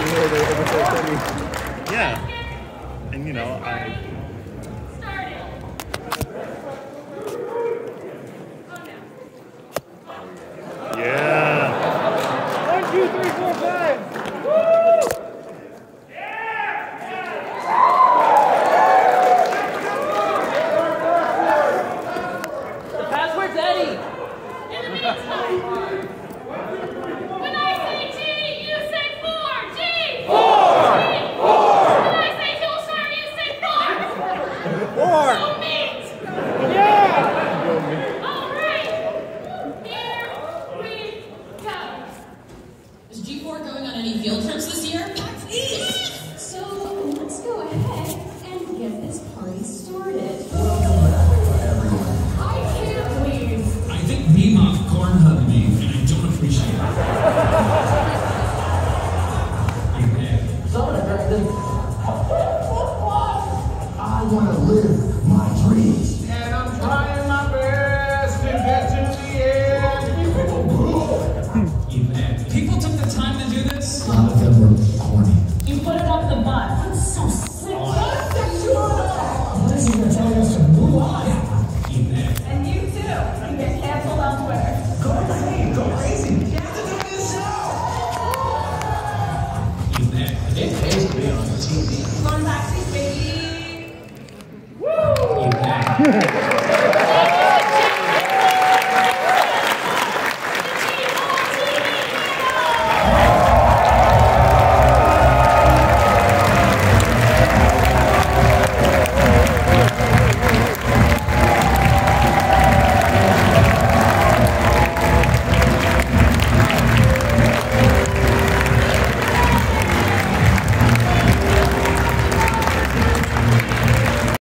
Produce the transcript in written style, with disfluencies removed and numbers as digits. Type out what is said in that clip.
Yeah. And you know, yeah. 1, 2, 3, 4, 5. The password's Eddie. In the meantime, when I say G, you say 4. G. 4. When I say Hillshire, you say 4. 4. Go meet. Yeah. All right. Here we go. Is G4 going on any field trips this year? PAX East! So let's go ahead and get this party started. I can't leave. I think Bebop corn hugged me, and I don't appreciate it. I want to live my dreams. And I'm trying my best to get to the end. People took the time to do this. A lot of them were corny. You put it up the butt. That's so sick. This is going to tell us to move on. And you too. You get canceled on Twitter. Go crazy, go crazy. You have to do this show. It pays to be on TV. Going back to baby. Woo!